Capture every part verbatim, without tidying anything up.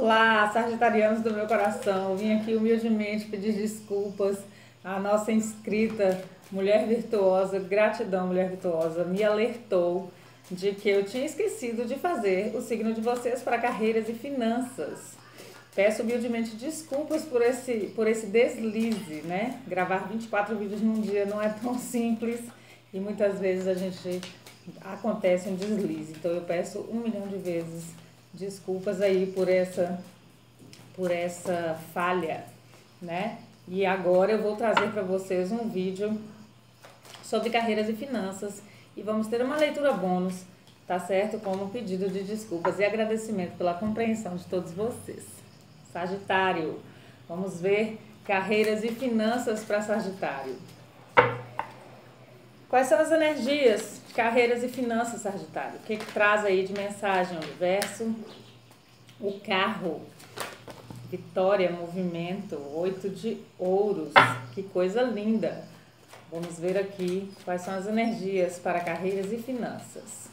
Olá, sagitarianos do meu coração. Vim aqui humildemente pedir desculpas à nossa inscrita Mulher Virtuosa. Gratidão, Mulher Virtuosa. Me alertou de que eu tinha esquecido de fazer o signo de vocês para carreiras e finanças. Peço humildemente desculpas por esse, por esse deslize, né? Gravar vinte e quatro vídeos num dia não é tão simples e muitas vezes a gente acontece um deslize. Então eu peço um milhão de vezes desculpas aí por essa, por essa falha, né? E agora eu vou trazer para vocês um vídeo sobre carreiras e finanças e vamos ter uma leitura bônus, tá certo? Como pedido de desculpas e agradecimento pela compreensão de todos vocês. Sagitário, vamos ver carreiras e finanças para Sagitário. Quais são as energias de carreiras e finanças, Sagitário? O que, que traz aí de mensagem ao universo? O carro, vitória, movimento, oito de ouros, que coisa linda. Vamos ver aqui quais são as energias para carreiras e finanças.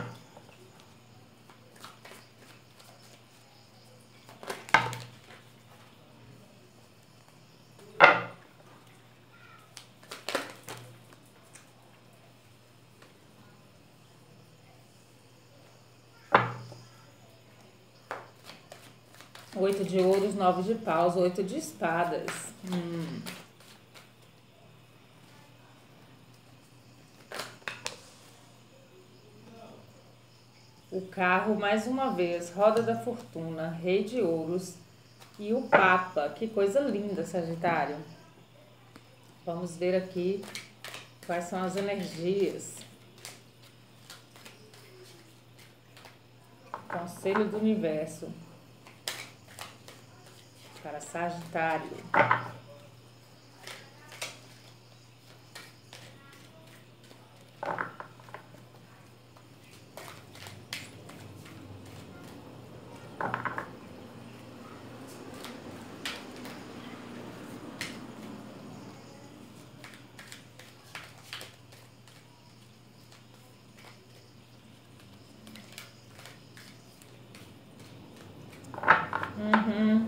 Oito de ouros, nove de paus, oito de espadas. Hum. O carro, mais uma vez, roda da fortuna, rei de ouros e o papa. Que coisa linda, Sagitário. Vamos ver aqui quais são as energias. Conselho do universo para Sagitário. Uhum.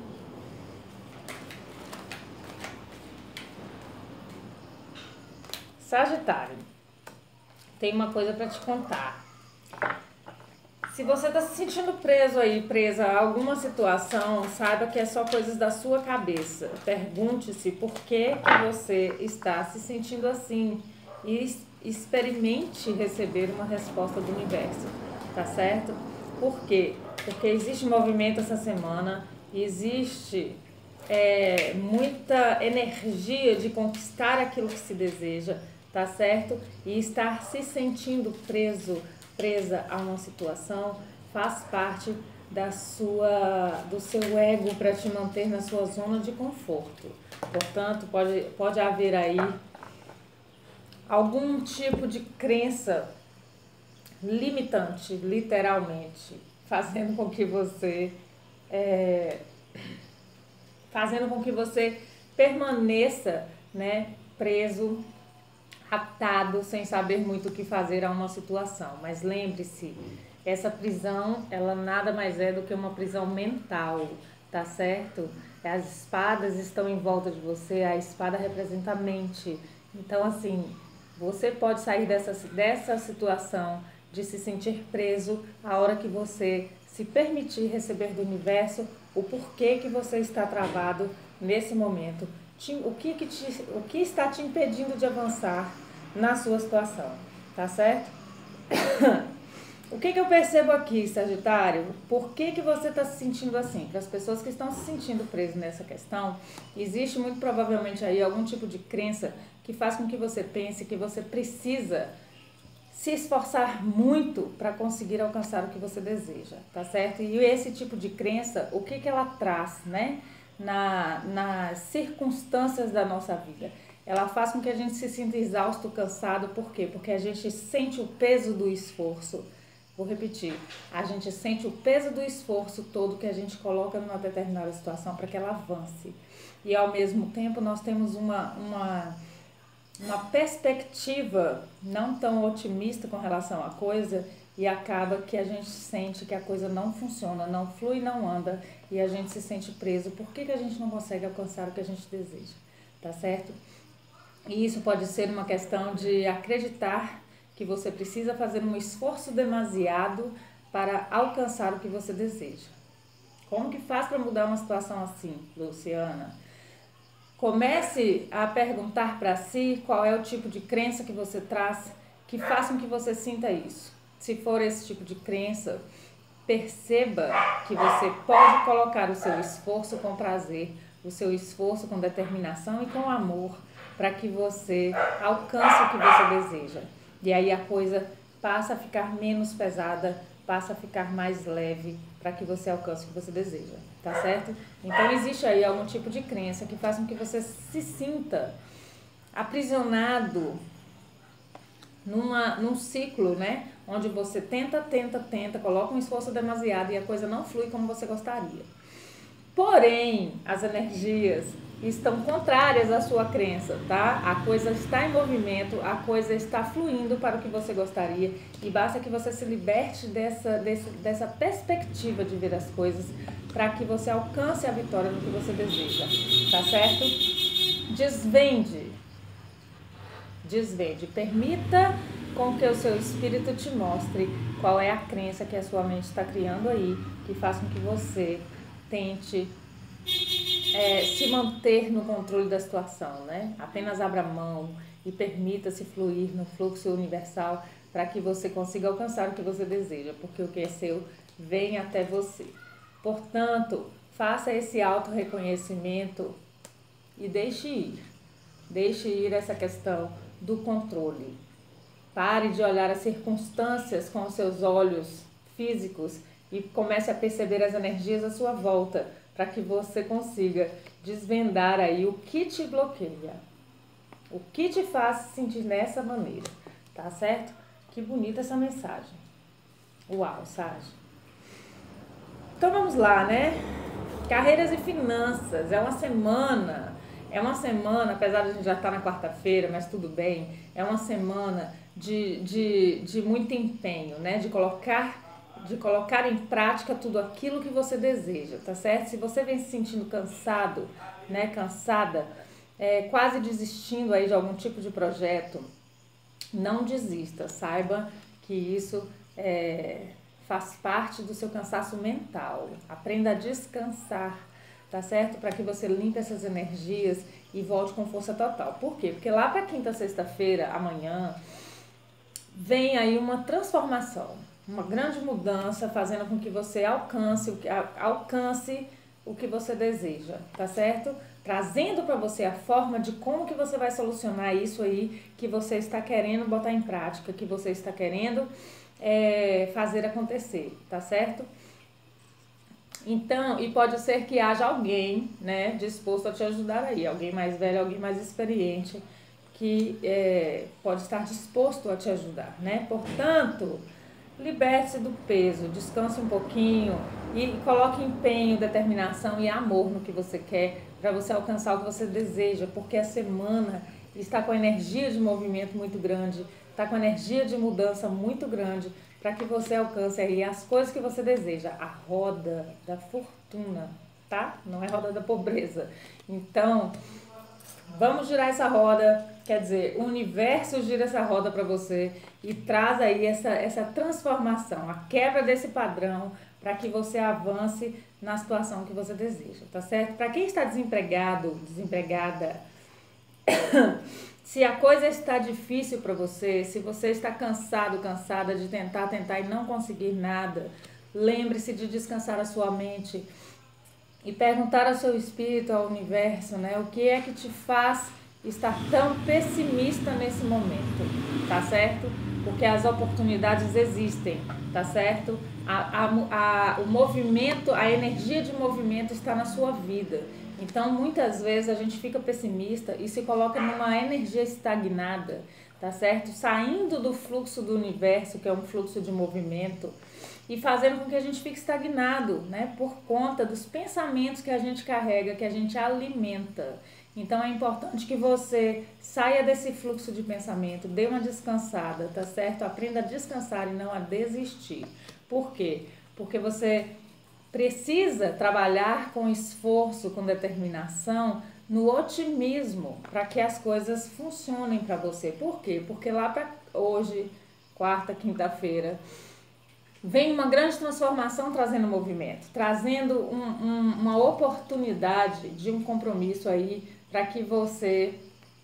Sagitário, tem uma coisa para te contar. Se você está se sentindo preso aí, presa a alguma situação, saiba que é só coisas da sua cabeça. Pergunte-se por que, que você está se sentindo assim e experimente receber uma resposta do universo, tá certo? Por quê? Porque existe movimento essa semana, existe é, muita energia de conquistar aquilo que se deseja, tá certo? E estar se sentindo preso, presa a uma situação faz parte da sua, do seu ego para te manter na sua zona de conforto. Portanto, pode, pode haver aí algum tipo de crença limitante, literalmente, fazendo com que você é, fazendo com que você permaneça, né, preso, atado, sem saber muito o que fazer a uma situação. Mas lembre-se, essa prisão, ela nada mais é do que uma prisão mental, tá certo? As espadas estão em volta de você, a espada representa a mente. Então, assim, você pode sair dessa, dessa situação de se sentir preso a hora que você se permitir receber do universo o porquê que você está travado nesse momento, o que, que, te, o que está te impedindo de avançar na sua situação, tá certo? O que, que eu percebo aqui, Sagitário? Por que, que você está se sentindo assim? Para as pessoas que estão se sentindo presas nessa questão, existe muito provavelmente aí algum tipo de crença que faz com que você pense que você precisa se esforçar muito para conseguir alcançar o que você deseja, tá certo? E esse tipo de crença, o que, que ela traz, né? Na, nas circunstâncias da nossa vida. Ela faz com que a gente se sinta exausto, cansado. Por quê? Porque a gente sente o peso do esforço. Vou repetir. A gente sente o peso do esforço todo que a gente coloca numa determinada situação para que ela avance. E ao mesmo tempo nós temos uma, uma, uma perspectiva não tão otimista com relação à coisa e acaba que a gente sente que a coisa não funciona, não flui, não anda, e a gente se sente preso. Por que que a gente não consegue alcançar o que a gente deseja? Tá certo? E isso pode ser uma questão de acreditar que você precisa fazer um esforço demasiado para alcançar o que você deseja. Como que faz para mudar uma situação assim, Luciana? Comece a perguntar para si qual é o tipo de crença que você traz que faça com que você sinta isso. Se for esse tipo de crença, perceba que você pode colocar o seu esforço com prazer, o seu esforço com determinação e com amor para que você alcance o que você deseja. E aí a coisa passa a ficar menos pesada, passa a ficar mais leve para que você alcance o que você deseja, tá certo? Então existe aí algum tipo de crença que faz com que você se sinta aprisionado numa, num ciclo, né? Onde você tenta, tenta, tenta, coloca um esforço demasiado e a coisa não flui como você gostaria. Porém, as energias estão contrárias à sua crença, tá? A coisa está em movimento, a coisa está fluindo para o que você gostaria e basta que você se liberte dessa, desse, dessa perspectiva de ver as coisas para que você alcance a vitória no que você deseja, tá certo? Desvende, desvende, permita com que o seu espírito te mostre qual é a crença que a sua mente está criando aí, que faz com que você tente É, se manter no controle da situação, né? Apenas abra mão e permita-se fluir no fluxo universal para que você consiga alcançar o que você deseja, porque o que é seu vem até você. Portanto, faça esse auto-reconhecimento e deixe ir. Deixe ir essa questão do controle. Pare de olhar as circunstâncias com os seus olhos físicos e comece a perceber as energias à sua volta, para que você consiga desvendar aí o que te bloqueia, o que te faz se sentir dessa maneira, tá certo? Que bonita essa mensagem. Uau, Sage. Então vamos lá, né? Carreiras e finanças, é uma semana, é uma semana, apesar de a gente já estar na quarta-feira, mas tudo bem, é uma semana de, de, de muito empenho, né? De colocar de colocar em prática tudo aquilo que você deseja, tá certo? Se você vem se sentindo cansado, né, cansada, é, quase desistindo aí de algum tipo de projeto, não desista, saiba que isso é, faz parte do seu cansaço mental. Aprenda a descansar, tá certo? Para que você limpe essas energias e volte com força total. Por quê? Porque lá para quinta, sexta-feira, amanhã, vem aí uma transformação, uma grande mudança, fazendo com que você alcance o que, alcance o que você deseja, tá certo? Trazendo para você a forma de como que você vai solucionar isso aí que você está querendo botar em prática, que você está querendo é, fazer acontecer, tá certo? Então, e pode ser que haja alguém, né, disposto a te ajudar aí, alguém mais velho, alguém mais experiente, que é, pode estar disposto a te ajudar, né? Portanto, liberte-se do peso, descanse um pouquinho e coloque empenho, determinação e amor no que você quer para você alcançar o que você deseja, porque a semana está com energia de movimento muito grande, está com energia de mudança muito grande para que você alcance aí as coisas que você deseja, a roda da fortuna, tá? Não é a roda da pobreza. Então, vamos girar essa roda, quer dizer, o universo gira essa roda para você e traz aí essa, essa transformação, a quebra desse padrão para que você avance na situação que você deseja, tá certo? Para quem está desempregado, desempregada, se a coisa está difícil para você, se você está cansado, cansada de tentar, tentar e não conseguir nada, lembre-se de descansar a sua mente e perguntar ao seu espírito, ao universo, né, o que é que te faz estar tão pessimista nesse momento, tá certo? Porque as oportunidades existem, tá certo? A, a, a, o movimento, a energia de movimento está na sua vida. Então, muitas vezes a gente fica pessimista e se coloca numa energia estagnada, tá certo? Saindo do fluxo do universo, que é um fluxo de movimento, e fazendo com que a gente fique estagnado, né? Por conta dos pensamentos que a gente carrega, que a gente alimenta. Então é importante que você saia desse fluxo de pensamento, dê uma descansada, tá certo? Aprenda a descansar e não a desistir. Por quê? Porque você precisa trabalhar com esforço, com determinação, no otimismo, para que as coisas funcionem para você. Por quê? Porque lá para hoje, quarta, quinta-feira, vem uma grande transformação trazendo movimento, trazendo um, um, uma oportunidade de um compromisso aí para que você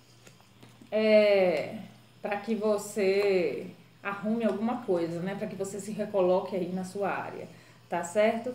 é, para que você arrume alguma coisa, né? Para que você se recoloque aí na sua área, tá certo?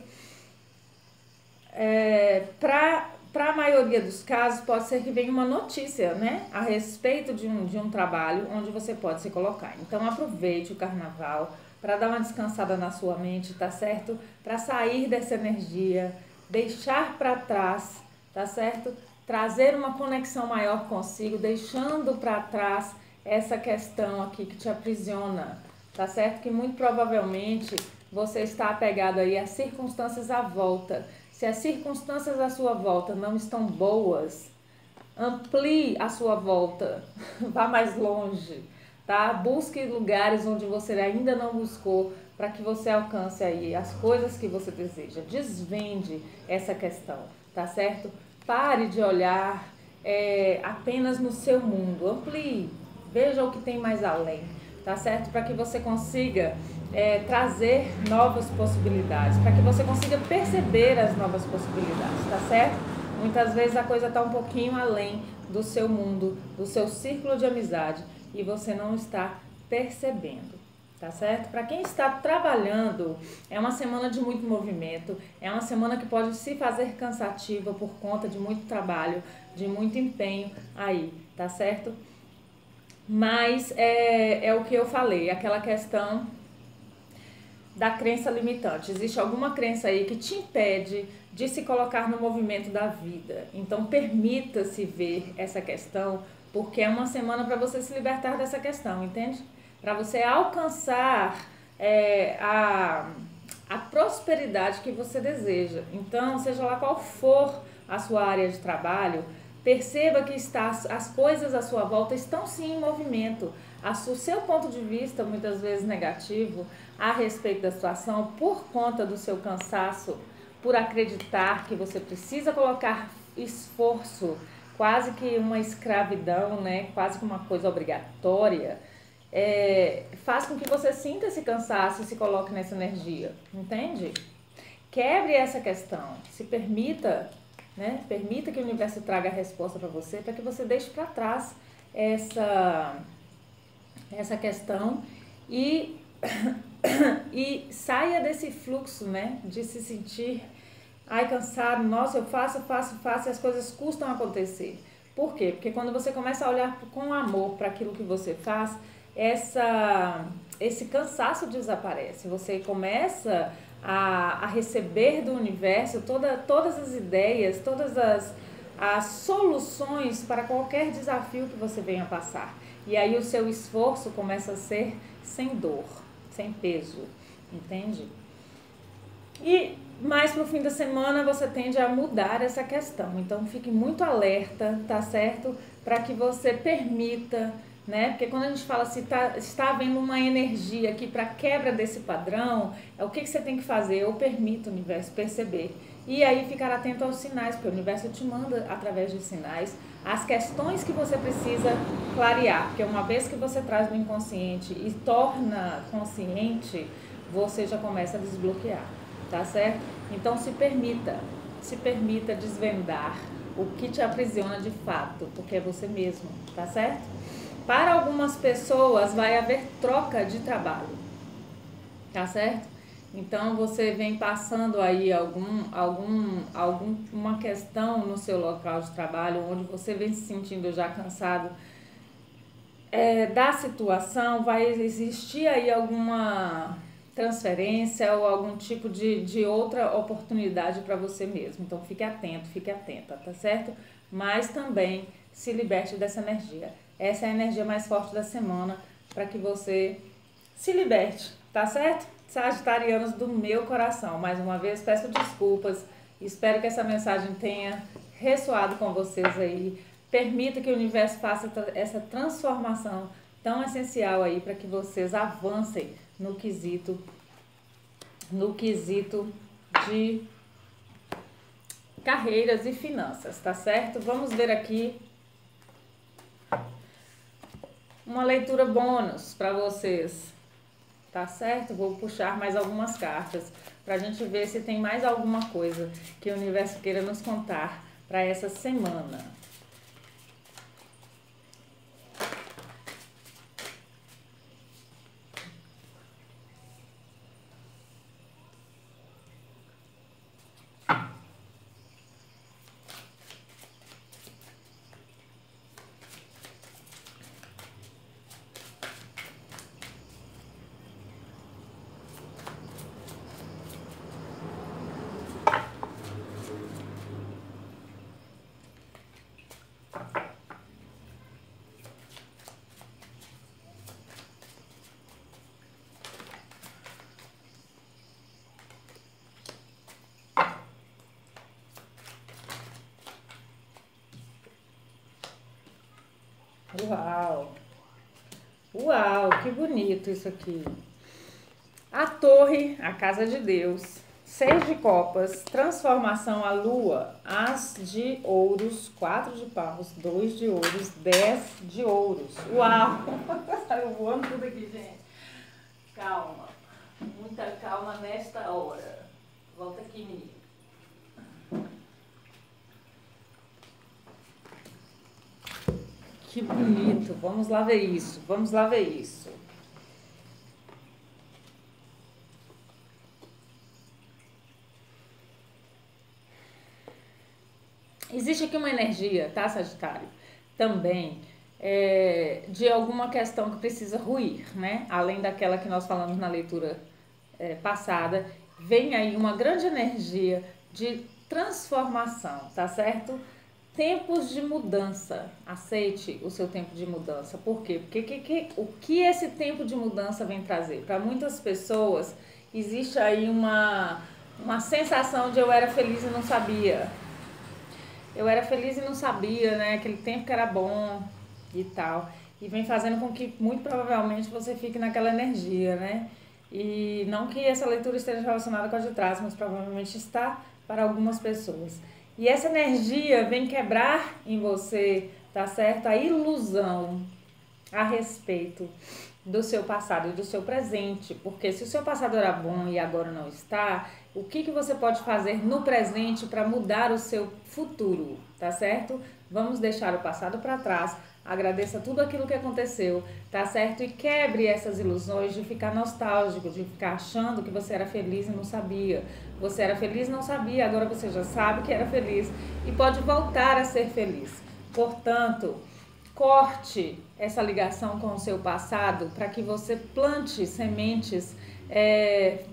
É, para para a maioria dos casos pode ser que venha uma notícia, né, a respeito de um, de um trabalho onde você pode se colocar. Então aproveite o carnaval para dar uma descansada na sua mente, tá certo? Para sair dessa energia, deixar para trás, tá certo? Trazer uma conexão maior consigo, deixando para trás essa questão aqui que te aprisiona, tá certo? Que muito provavelmente você está apegado aí às circunstâncias à volta. Se as circunstâncias à sua volta não estão boas, amplie a sua volta, vá mais longe, tá? Busque lugares onde você ainda não buscou para que você alcance aí as coisas que você deseja. Desvende essa questão, tá certo? Pare de olhar é, apenas no seu mundo, amplie, veja o que tem mais além, tá certo? Para que você consiga É, trazer novas possibilidades, para que você consiga perceber as novas possibilidades, tá certo? Muitas vezes a coisa está um pouquinho além do seu mundo, do seu círculo de amizade e você não está percebendo, tá certo? Para quem está trabalhando, é uma semana de muito movimento, é uma semana que pode se fazer cansativa por conta de muito trabalho, de muito empenho aí, tá certo? Mas é, é o que eu falei, aquela questão da crença limitante. Existe alguma crença aí que te impede de se colocar no movimento da vida. Então permita-se ver essa questão, porque é uma semana para você se libertar dessa questão, entende? Para você alcançar é, a, a prosperidade que você deseja. Então, seja lá qual for a sua área de trabalho, perceba que está, as coisas à sua volta estão sim em movimento. O seu ponto de vista, muitas vezes negativo, a respeito da situação, por conta do seu cansaço, por acreditar que você precisa colocar esforço, quase que uma escravidão, né? Quase que uma coisa obrigatória, é, faz com que você sinta esse cansaço e se coloque nessa energia, entende? Quebre essa questão, se permita, né? Permita que o universo traga a resposta para você, para que você deixe para trás essa... essa questão e, e saia desse fluxo, né, de se sentir, ai, cansado, nossa, eu faço, faço, faço e as coisas custam acontecer. Por quê? Porque quando você começa a olhar com amor para aquilo que você faz, essa, esse cansaço desaparece, você começa a, a receber do universo toda, todas as ideias, todas as, as soluções para qualquer desafio que você venha passar. E aí o seu esforço começa a ser sem dor, sem peso, entende? E mais pro fim da semana você tende a mudar essa questão. Então fique muito alerta, tá certo? Para que você permita, né? Porque quando a gente fala se tá, está havendo uma energia aqui para quebra desse padrão, é o que, que você tem que fazer? Eu permito o universo perceber. E aí ficar atento aos sinais, porque o universo te manda através de sinais as questões que você precisa clarear, porque uma vez que você traz do inconsciente e torna consciente, você já começa a desbloquear, tá certo? Então se permita, se permita desvendar o que te aprisiona de fato, porque é você mesmo, tá certo? Para algumas pessoas vai haver troca de trabalho, tá certo? Então você vem passando aí algum, algum, algum, uma questão no seu local de trabalho, onde você vem se sentindo já cansado é, da situação, vai existir aí alguma transferência ou algum tipo de, de outra oportunidade para você mesmo. Então fique atento, fique atenta, tá certo? Mas também se liberte dessa energia. Essa é a energia mais forte da semana para que você se liberte, tá certo? Sagitarianos do meu coração, mais uma vez peço desculpas, espero que essa mensagem tenha ressoado com vocês aí. Permita que o universo faça essa transformação tão essencial aí para que vocês avancem no quesito, no quesito de carreiras e finanças, tá certo? Vamos ver aqui uma leitura bônus para vocês, tá certo? Vou puxar mais algumas cartas para a gente ver se tem mais alguma coisa que o universo queira nos contar para essa semana. Uau! Uau, que bonito isso aqui. A torre, a casa de Deus. Seis de copas, transformação, a lua, as de ouros, quatro de paus, dois de ouros, dez de ouros. Uau! Saiu voando tudo aqui, gente. Calma. Muita calma nesta hora. Volta aqui, menino. Que bonito. Vamos lá ver isso. Vamos lá ver isso. Existe aqui uma energia, tá, Sagitário? Também é, de alguma questão que precisa ruir, né? Além daquela que nós falamos na leitura é, passada, vem aí uma grande energia de transformação, tá certo? Tempos de mudança. Aceite o seu tempo de mudança. Por quê? Porque que, que, o que esse tempo de mudança vem trazer? Para muitas pessoas, existe aí uma, uma sensação de eu era feliz e não sabia. Eu era feliz e não sabia, né? Aquele tempo que era bom e tal. E vem fazendo com que, muito provavelmente, você fique naquela energia, né? E não que essa leitura esteja relacionada com a de trás, mas provavelmente está para algumas pessoas. E essa energia vem quebrar em você, tá certo? A ilusão a respeito do seu passado e do seu presente. Porque se o seu passado era bom e agora não está, o que, que você pode fazer no presente para mudar o seu futuro, tá certo? Vamos deixar o passado para trás. Agradeça tudo aquilo que aconteceu, tá certo? E quebre essas ilusões de ficar nostálgico, de ficar achando que você era feliz e não sabia. Você era feliz e não sabia, agora você já sabe que era feliz e pode voltar a ser feliz. Portanto, corte essa ligação com o seu passado para que você plante sementes, é,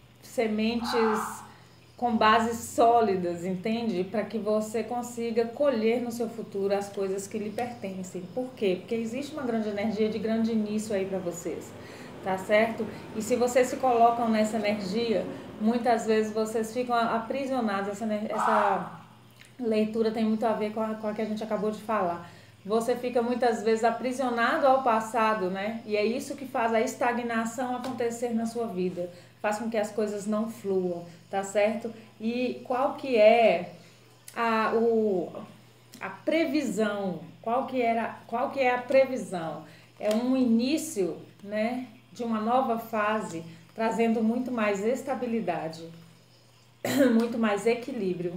sementes com bases sólidas, entende? Para que você consiga colher no seu futuro as coisas que lhe pertencem. Por quê? Porque existe uma grande energia de grande início aí para vocês, tá certo? E se vocês se colocam nessa energia, muitas vezes vocês ficam aprisionados. Essa, essa leitura tem muito a ver com a, com a que a gente acabou de falar. Você fica muitas vezes aprisionado ao passado, né? E é isso que faz a estagnação acontecer na sua vida. Faz com que as coisas não fluam, tá certo? E qual que é a, o, a previsão? Qual que, era, qual que é a previsão? É um início, né, de uma nova fase, trazendo muito mais estabilidade, muito mais equilíbrio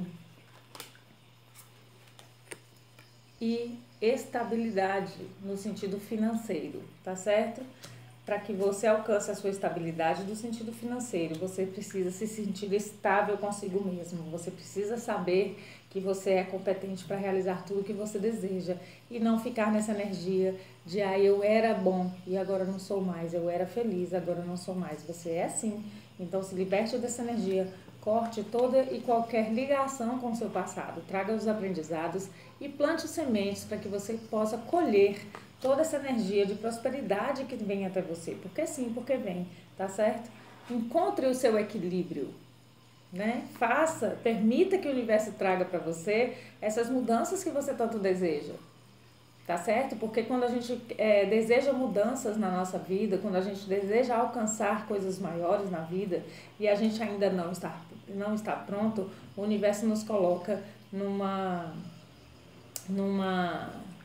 e estabilidade no sentido financeiro, tá certo? Para que você alcance a sua estabilidade do sentido financeiro, você precisa se sentir estável consigo mesmo. Você precisa saber que você é competente para realizar tudo que você deseja e não ficar nessa energia de ah, eu era bom e agora não sou mais, eu era feliz, agora não sou mais. Você é sim. Então se liberte dessa energia, corte toda e qualquer ligação com o seu passado, traga os aprendizados e plante sementes para que você possa colher toda essa energia de prosperidade que vem até você. Porque sim, porque vem, tá certo? Encontre o seu equilíbrio. né? Faça, permita que o universo traga para você essas mudanças que você tanto deseja. Tá certo? Porque quando a gente é, deseja mudanças na nossa vida, quando a gente deseja alcançar coisas maiores na vida e a gente ainda não está, não está pronto, o universo nos coloca numa, numa